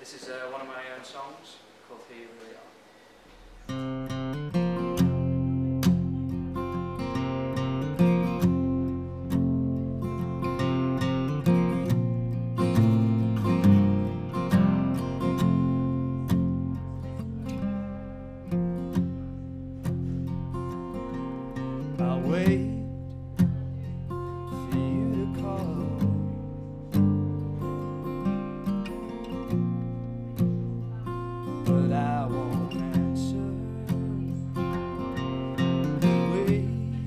This is one of my own songs called Who You Really Are. I'll wait for you to call, but I won't answer. We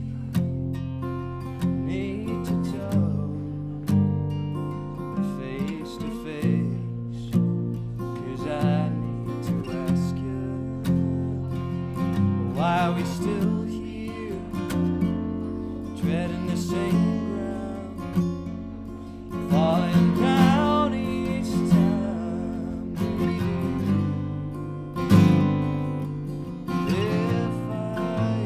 need to talk face to face, 'cause I need to ask you, why are we still here, treading the same ground, falling down each time we do. If I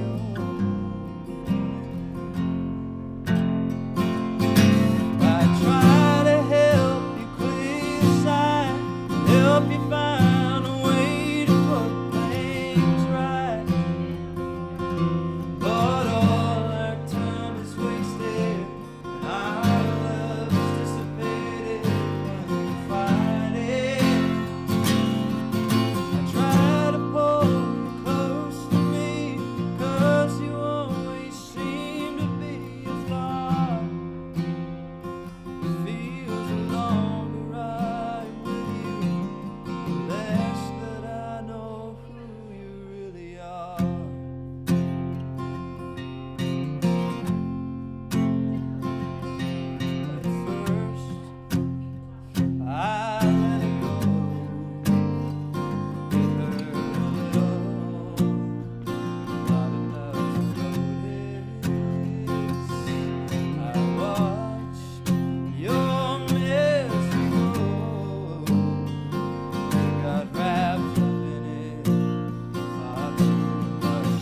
try to help you clear your sight, help you find a way to put things right, but all our time is wasted and our love is dissipated when we fight it. I try to pull you close to me, 'cause you always seem to be a thought. It feels a longer ride with you, the less that I know who you really are. At first, I let it go. It hurt a little, not enough to notice. I watched your mess grow. You got wrapped up in it, not too much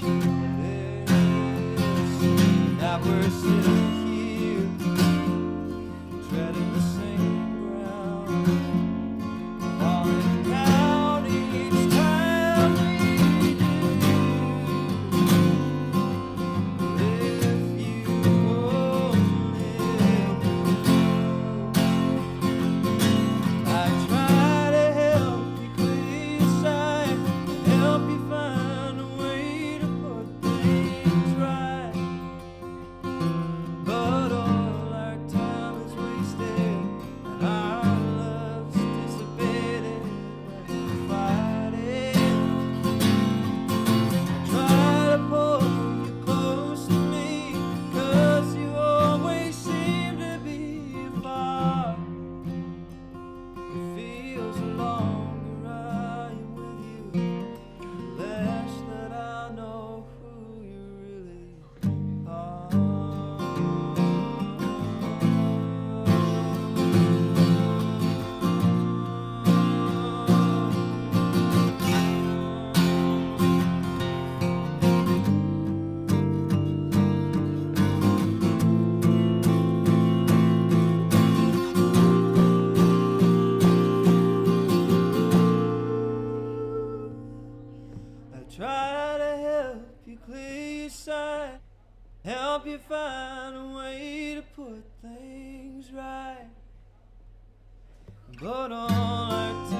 notice. Now we're sitting here, treading the same ground, falling down each time we do. If you only knew, I try to help you clear your sight, help you find a way to put things right, but all our time is wasted and our love's dissipated when we fight it. Try to pull you close to me, 'cause you always seem to be far. It feels a longer ride with you, the less that I know who you really are. I try to help you clear your sight, help you find a way to put things right, but all our time